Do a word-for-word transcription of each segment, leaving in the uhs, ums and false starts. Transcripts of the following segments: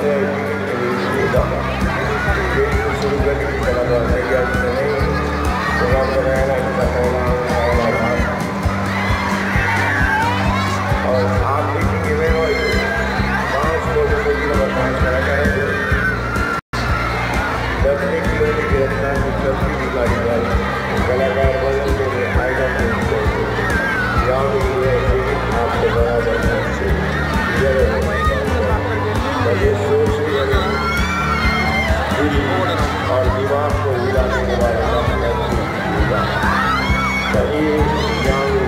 शुरू करने की तरह तैयारी नहीं प्रोग्राम बनाया और आप देखेंगे मैं पाँच मोटरसाइकिल नंबर पाँच करा करेंगे दस किलोमीटर की रफ्तार में चलती हुई गाड़ी वाली कलाकार बदल के आएगा ग्राउंड हुए आपको बराबर ये सोच और दिमाग को हिला देने वाला सही ज्ञान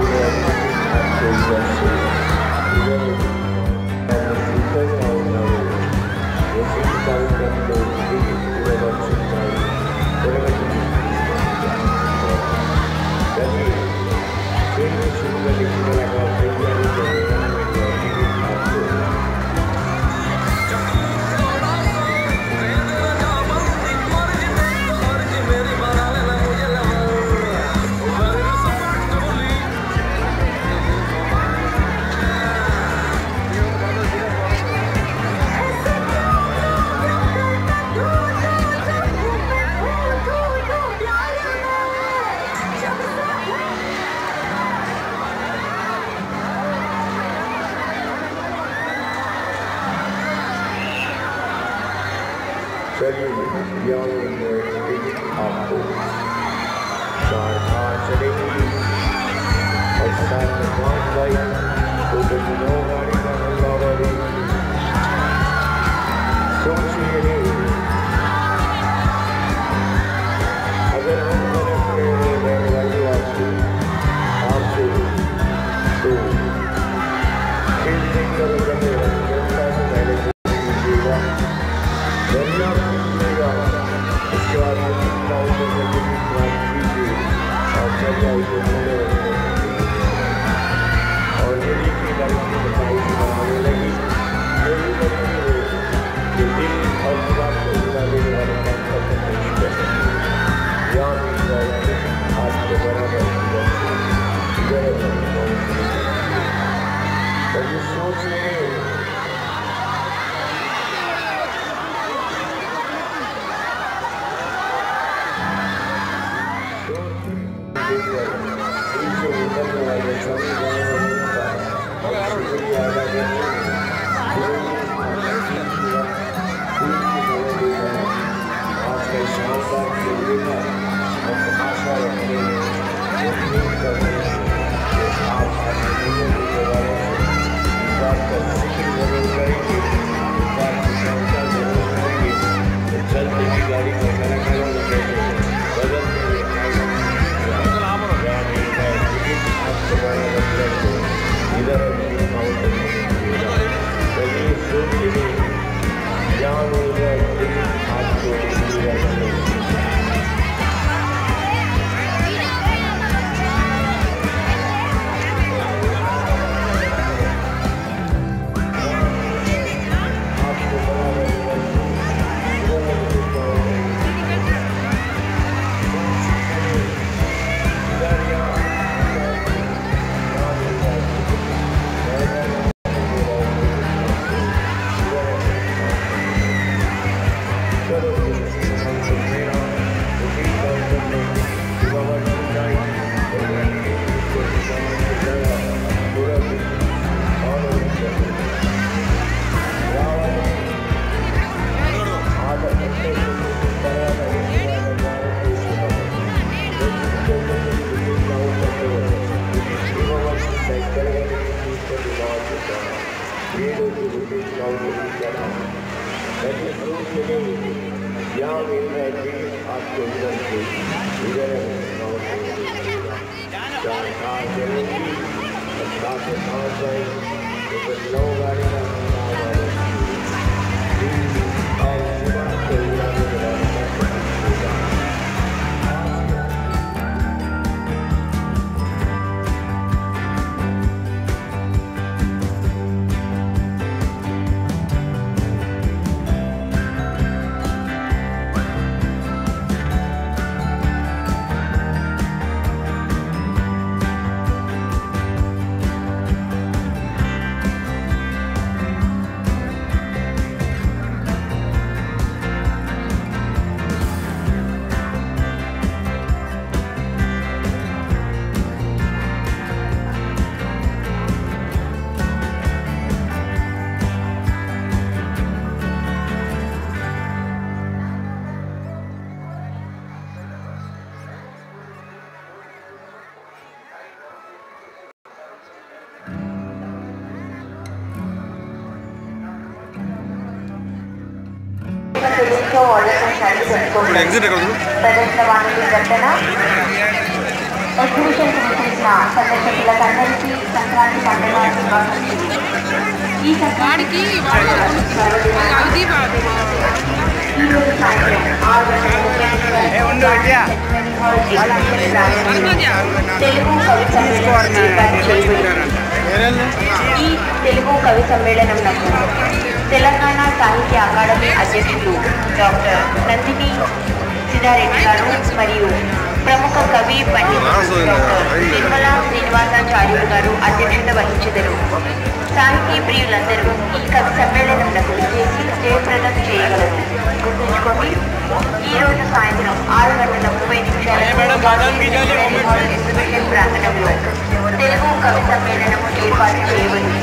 आपको चार कार चलेगी और साथ में पाँच बाइक तो नौ गाड़ी का हल्ला वाली सोचिए नहीं अगर हम रहने वाली आपसे आपसे तो खेल देखकर रहे जनता से पहले दीजिएगा दरिया मिलेगा उसके बाद और यदि की लड़की बताई बनाने लगी यही लड़की हो कि दिल और दिमाग को हिला देने वाले काम करने नहीं कर सकती या मिल जाए आपको बराबर और ये सोच नहीं ప్రదర్శన వాణిజ్య ఘటన ఎగ్జిబిషన్ చేసిన సందర్శకులందరికీ సంక్రాంతి పండుగ శుభాకాంక్షలు. ఈ సంక్రాంతికి ఈరోజు సాయంత్రం ఆరు గంటల తెలుగు కవి సమ్మేళనం ఈ తెలుగు కవి సమ్మేళనంలో తెలంగాణ సాహిత్య అకాడమీ అధ్యక్షులు డాక్టర్ నందిని సిద్ధారెడ్డి గారు మరియు ప్రముఖ కవి పండితులు డాక్టర్ నిర్మలా శ్రీనివాసాచార్యులు గారు అధ్యక్షత వహించెదరు. సాహితీ ప్రియులందరూ ఈ కవి సమ్మేళనంలో చేసి జయప్రదం చేయగలరు. గుర్తుంచుకోండి, ఈ రోజు సాయంత్రం ఆరు గంటల ముప్పై నిమిషాలకు ఎగ్జిబిషన్ ప్రాంగణంలో తెలుగు కవి సమ్మేళనం ఏర్పాటు చేయబడింది.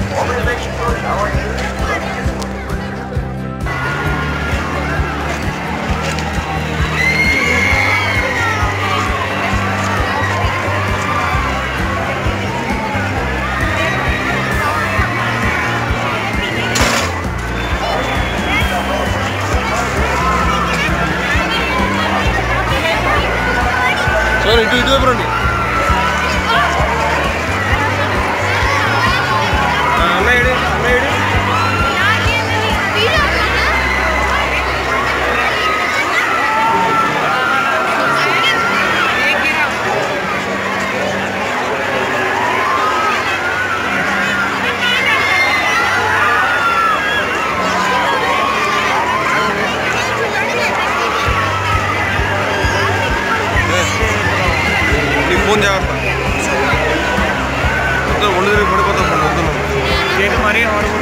Sorry, itu itu bro nih. Nah, ini, ini, ini. Phone జాగ్రత్త ఒళ్ళు తిరిగి పడిపోతాం. మరి